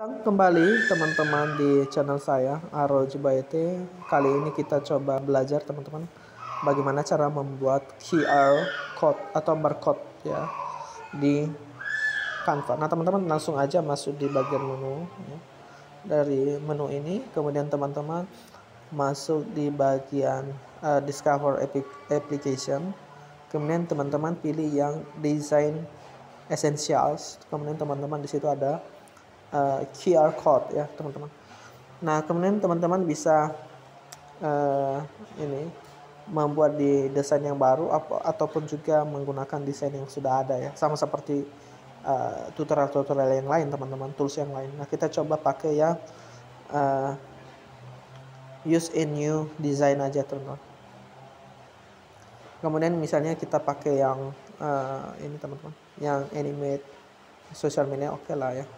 Kembali teman-teman di channel saya Aroj by IT. Kali ini kita coba belajar teman-teman bagaimana cara membuat QR code atau barcode ya di Canva. Nah teman-teman langsung aja masuk di bagian menu ya. Dari menu ini kemudian teman-teman masuk di bagian Discover Application. Kemudian teman-teman pilih yang Design Essentials. Kemudian teman-teman di situ ada QR code ya teman-teman. Nah kemudian teman-teman bisa ini membuat di desain yang baru ataupun juga menggunakan desain yang sudah ada ya, sama seperti tutorial-tutorial yang lain teman-teman, tools yang lain. Nah kita coba pakai yang use a new design aja teman-teman. Kemudian misalnya kita pakai yang ini teman-teman, yang animate social media, oke lah ya.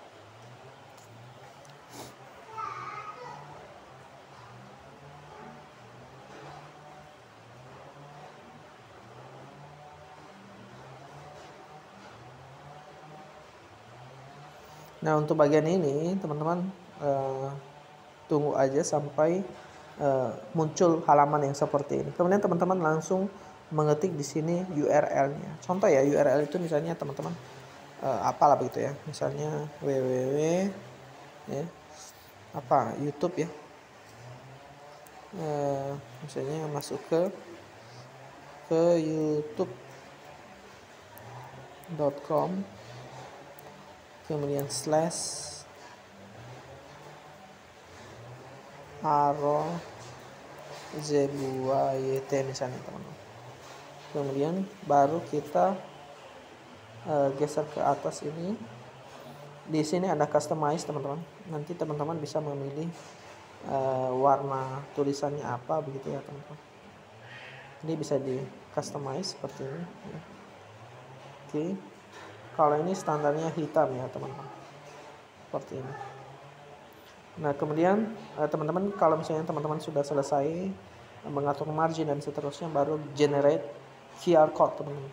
Nah untuk bagian ini teman-teman tunggu aja sampai muncul halaman yang seperti ini. Kemudian teman-teman langsung mengetik di sini URL-nya. Contoh ya, URL itu misalnya teman-teman apalah begitu ya. Misalnya www ya, apa YouTube ya. Misalnya masuk ke youtube.com kemudian /arojbyt misalnya teman-teman. Kemudian baru kita geser ke atas ini. Di sini ada customize teman-teman. Nanti teman-teman bisa memilih warna tulisannya apa begitu ya teman-teman. Ini bisa di customize seperti ini ya. Oke. Kalau ini standarnya hitam ya teman-teman, seperti ini. Nah kemudian teman-teman kalau misalnya teman-teman sudah selesai mengatur margin dan seterusnya, baru generate QR code teman-teman.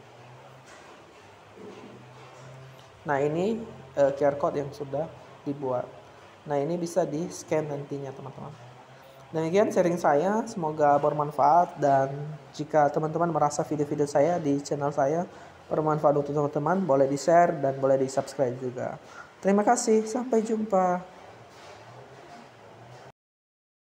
Nah ini QR code yang sudah dibuat. Nah ini bisa di scan nantinya teman-teman. Demikian sharing saya, semoga bermanfaat, dan jika teman-teman merasa video-video saya di channel saya bermanfaat untuk teman-teman, boleh di share dan boleh di subscribe juga. Terima kasih, sampai jumpa.